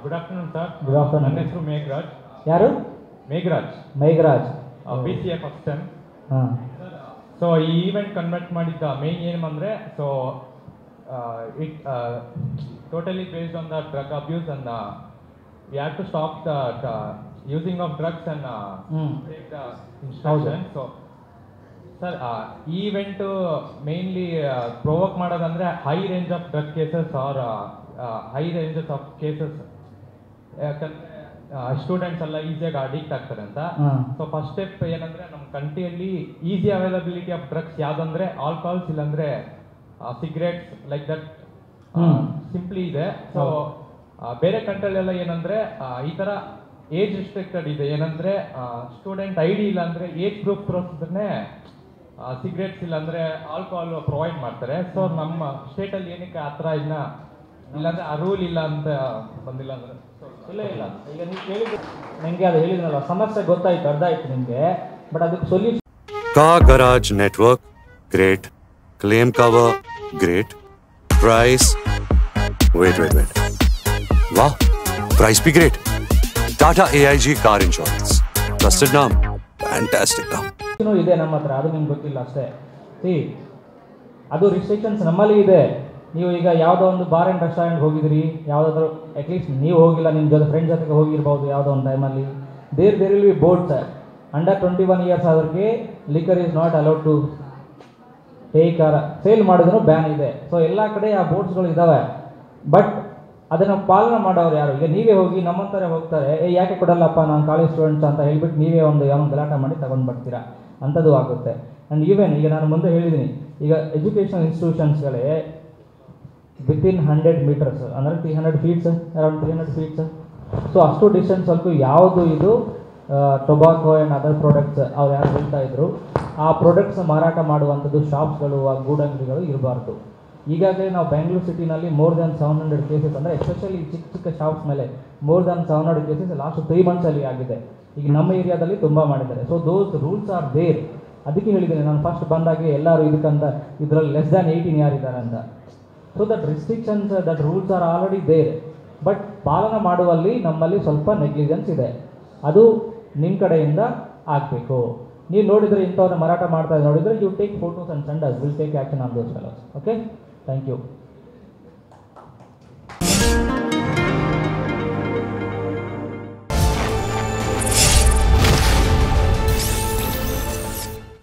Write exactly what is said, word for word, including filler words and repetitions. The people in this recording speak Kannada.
Good afternoon sir. Good afternoon. ನನ್ನ ಹೆಸರು ಮೇಘರಾಜ್. ಯಾರು? Megharaj. Megharaj B C A first time. ಹಾಂ. ಸೊ ಈ ಈವೆಂಟ್ ಕನ್ವರ್ಟ್ ಮಾಡಿದ್ದ ಮೇನ್ ಏನಂದರೆ, so it totally based on the drug abuse and we have to stop the using of drugs and take the instruction. So sir, ಈ ಇವೆಂಟು ಮೇನ್ಲಿ ಪ್ರೊವೋಕ್ ಮಾಡೋದಂದರೆ high range of drug cases or high ranges of cases. ಯಾಕಂದರೆ ಸ್ಟೂಡೆಂಟ್ಸ್ ಎಲ್ಲ ಈಸಿಯಾಗಿ ಅಡಿಕ್ಟ್ ಆಗ್ತಾರೆ ಅಂತ. ಸೊ ಫಸ್ಟ್ ಸ್ಟೆಪ್ ಏನಂದರೆ, ನಮ್ಮ ಕಂಟ್ರಿಯಲ್ಲಿ ಈಸಿ ಅವೈಲಬಿಲಿಟಿ ಆಫ್ ಡ್ರಗ್ಸ್ ಯಾವುದಂದ್ರೆ ಆಲ್ಕೋಹಾಲ್ಸ್, ಇಲ್ಲಾಂದರೆ ಸಿಗರೇಟ್ಸ್ ಲೈಕ್ ದಟ್ ಸಿಂಪ್ಲಿ ಇದೆ. ಸೊ ಬೇರೆ ಕಂಟ್ರಿಯಲ್ಲೆಲ್ಲ ಏನಂದರೆ ಈ ಥರ ಏಜ್ ರಿಸ್ಟ್ರಿಕ್ಟೆಡ್ ಇದೆ. ಏನಂದರೆ ಸ್ಟೂಡೆಂಟ್ ಐ ಡಿ ಇಲ್ಲಾಂದರೆ ಏಜ್ ಗ್ರೂಪ್ ತೋರಿಸಿದ್ರೆ ಸಿಗರೇಟ್ಸ್ ಇಲ್ಲಾಂದರೆ ಆಲ್ಕೋಹಾಲ್ ಪ್ರೊವೈಡ್ ಮಾಡ್ತಾರೆ. ಸೊ ನಮ್ಮ ಸ್ಟೇಟಲ್ಲಿ ಏನಕ್ಕೆ ಆ ಥರ ಇನ್ನ ಇಲ್ಲಾಂದರೆ ಆ ರೂಲ್ ಇಲ್ಲ ಅಂತ ಬಂದಿಲ್ಲ ಅಂದರೆ ಇಲ್ಲ ಇಲ್ಲ ಈಗ ನೀವು ಕೇಳಿದ್ದು ನನಗೆ ಅದು ಹೇಳಿದ್ನಲ್ಲ, ಸಮಸ್ಯೆ ಗೊತ್ತಾಯ್ತು, ಅರ್ಧ ಆಯ್ತು ನಿಮಗೆ. ಬಟ್ ಅದಕ್ಕೆ solution. Car garage network great, claim cover great, price wait wait wait वाह, प्राइस भी great. Tata A I G car insurance, trusted नाम, फ्यांटास्टिक नाम. ಇದೆ ನಮ್ಮ ಹತ್ರ, ಅದು ನಿಮ್ಗೆ ಗೊತ್ತಿಲ್ಲ ಅಷ್ಟೇ. ಸಿ ಅದು ರಿಸ್ಟ್ರಿಕ್ಷನ್ಸ್ ನಮ್ಮಲ್ಲಿ ಇದೆ. ನೀವು ಈಗ ಯಾವುದೋ ಒಂದು ಬಾರ್ ಆ್ಯಂಡ್ ರೆಸ್ಟೋರೆಂಟ್ಗೆ ಹೋಗಿದ್ರಿ, ಯಾವುದಾದ್ರೂ ಅಟ್ಲೀಸ್ಟ್ ನೀವು ಹೋಗಿಲ್ಲ, ನಿಮ್ಮ ಜೊತೆ ಫ್ರೆಂಡ್ಸ್ ಜೊತೆಗೆ ಹೋಗಿರ್ಬೋದು ಯಾವುದೋ ಒಂದು ಟೈಮಲ್ಲಿ. There there will be boards, under twenty one years ಆದವ್ರಿಗೆ liquor is not allowed to take or sale ಮಾಡೋದನ್ನು ಬ್ಯಾನ್ ಇದೆ. ಸೊ ಎಲ್ಲ ಕಡೆ ಆ ಬೋರ್ಡ್ಸ್ಗಳು ಇದ್ದಾವೆ. ಬಟ್ ಅದನ್ನು ಪಾಲನೆ ಮಾಡೋರು ಯಾರು? ಈಗ ನೀವೇ ಹೋಗಿ ನಮ್ಮಂತಾರೆ ಹೋಗ್ತಾರೆ, ಏ ಯಾಕೆ ಕೊಡಲ್ಲಪ್ಪ ನಾನು ಕಾಲೇಜ್ ಸ್ಟೂಡೆಂಟ್ಸ್ ಅಂತ ಹೇಳ್ಬಿಟ್ಟು ನೀವೇ ಒಂದು ಯಾವ ಗಲಾಟೆ ಮಾಡಿ ತಗೊಂಡು ಬರ್ತೀರಾ, ಅಂಥದ್ದು ಆಗುತ್ತೆ. ಆ್ಯಂಡ್ ಈವನ್ ಈಗ ನಾನು ಮುಂದೆ ಹೇಳಿದ್ದೀನಿ, ಈಗ ಎಜುಕೇಷನ್ ಇನ್ಸ್ಟಿಟ್ಯೂಷನ್ಸ್ಗಳೇ ವಿತಿನ್ ಹಂಡ್ರೆಡ್ ಮೀಟರ್ಸ್ ಅಂದರೆ three hundred feets around three hundred feets so ಅಷ್ಟು ಡಿಸ್ಟೆನ್ಸ್ ಸ್ವಲ್ಪ ಯಾವುದು ಇದು ಟೊಬಾಕೋ ಆ್ಯಂಡ್ ಅದರ್ ಪ್ರಾಡಕ್ಟ್ಸ್ ಅವ್ರು ಯಾರು ಹೇಳ್ತಾ ಇದ್ರು, ಆ ಪ್ರಾಡಕ್ಟ್ಸ್ ಮಾರಾಟ ಮಾಡುವಂಥದ್ದು ಶಾಪ್ಸ್ಗಳು, ಆ ಗೂಡಂಗಡಿಗಳು ಇರಬಾರ್ದು. ಈಗಾಗಲೇ ನಾವು ಬೆಂಗಳೂರು ಸಿಟಿನಲ್ಲಿ more than seven hundred cases ಅಂದರೆ ಎಸ್ಪೆಷಲಿ ಚಿಕ್ಕ ಚಿಕ್ಕ ಶಾಪ್ಸ್ ಮೇಲೆ more than seven hundred cases last three ಮಂತ್ಸಲ್ಲಿ ಆಗಿದೆ. ಈಗ ನಮ್ಮ ಏರಿಯಾದಲ್ಲಿ ತುಂಬ ಮಾಡಿದ್ದಾರೆ. So those rules are there. ಅದಕ್ಕೆ ಹೇಳಿದ್ದೇನೆ ನಾನು ಫಸ್ಟ್ ಬಂದಾಗೆ ಎಲ್ಲರೂ ಇದಕ್ಕಂತ ಇದರಲ್ಲಿ ಲೆಸ್ ದ್ಯಾನ್ ಏಯ್ಟೀನ್ ಯಾರಿದ್ದಾರೆ ಅಂತ. So that restrictions that rules are already there. But ಪಾಲನೆ ಮಾಡುವಲ್ಲಿ ನಮ್ಮಲ್ಲಿ ಸ್ವಲ್ಪ ನೆಗ್ಲಿಜೆನ್ಸ್ ಇದೆ. ಅದು ನಿಮ್ಮ ಕಡೆಯಿಂದ ಆಗಬೇಕು. ನೀವು ನೋಡಿದರೆ ಇಂಥವ್ರನ್ನ ಮಾರಾಟ ಮಾಡ್ತಾ ನೋಡಿದರೆ you take photos and send us, will take action on those fellows. Okay, thank you.